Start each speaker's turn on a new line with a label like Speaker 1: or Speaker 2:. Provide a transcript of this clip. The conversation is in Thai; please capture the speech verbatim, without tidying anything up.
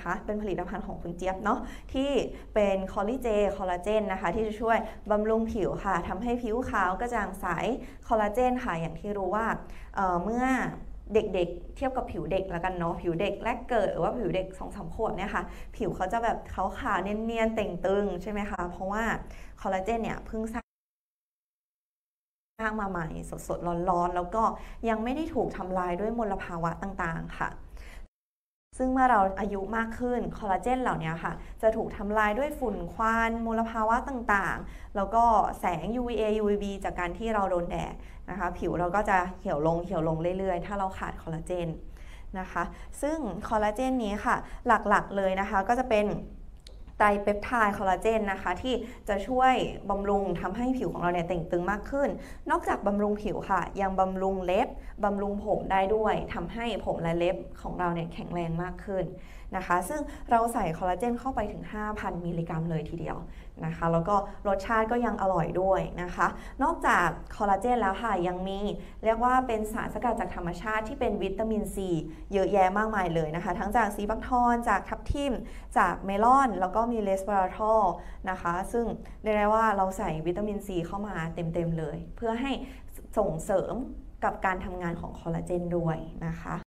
Speaker 1: นะคะเป็นผลิตภัณฑ์ของคุณเจี๊ยบเนาะที่เป็นคอลลาเจนคอลลาเจนนะคะที่จะช่วยบำรุงผิวค่ะทำให้ผิวขาวกระจ่างใสคอลลาเจนค่ะอย่างที่รู้ว่า เ, เมื่อเด็กๆเทียบกับผิวเด็กแล้วกันเนาะผิวเด็กแรกเกิดหรือว่าผิวเด็ก สองถึงสาม ขวบเนี่ยค่ะผิวเขาจะแบบขาวๆเนียนๆเต่งตึงใช่ไหมคะเพราะว่าคอลลาเจนเนี่ยเพิ่งสร้างสร้างมาใหม่สดๆร้อนๆแล้วก็ยังไม่ได้ถูกทำลายด้วยมลภาวะต่างๆค่ะซึ่งเมื่อเราอายุมากขึ้นคอลลาเจนเหล่านี้ค่ะจะถูกทำลายด้วยฝุ่นควันมลภาวะต่างๆแล้วก็แสง ยู วี เอ ยู วี บี จากการที่เราโดนแดดนะคะผิวเราก็จะเหี่ยวลงเหี่ยวลงเรื่อยๆถ้าเราขาดคอลลาเจนนะคะซึ่งคอลลาเจนนี้ค่ะหลักๆเลยนะคะก็จะเป็นไตรเปปไทด์คอลลาเจนนะคะที่จะช่วยบำรุงทำให้ผิวของเราเนี่ยเต่งตึงมากขึ้นนอกจากบำรุงผิวค่ะยังบำรุงเล็บบำรุงผมได้ด้วยทำให้ผมและเล็บของเราเนี่ยแข็งแรงมากขึ้นนะคะซึ่งเราใส่คอลลาเจนเข้าไปถึง ห้าพัน มิลลิกรัมเลยทีเดียวนะคะแล้วก็รสชาติก็ยังอร่อยด้วยนะคะนอกจากคอลลาเจนแล้วค่ะยังมีเรียกว่าเป็นสารสกัดจากธรรมชาติที่เป็นวิตามินซีเยอะแยะมากมายเลยนะคะทั้งจากซีบักทอนจากทับทิมจากเมลอนแล้วก็มีเลสเวอราทอลนะคะซึ่งเรียกได้ว่าเราใส่วิตามินซีเข้ามาเต็มๆเลยเพื่อให้ส่งเสริมกับการทำงานของคอลลาเจนด้วยนะคะ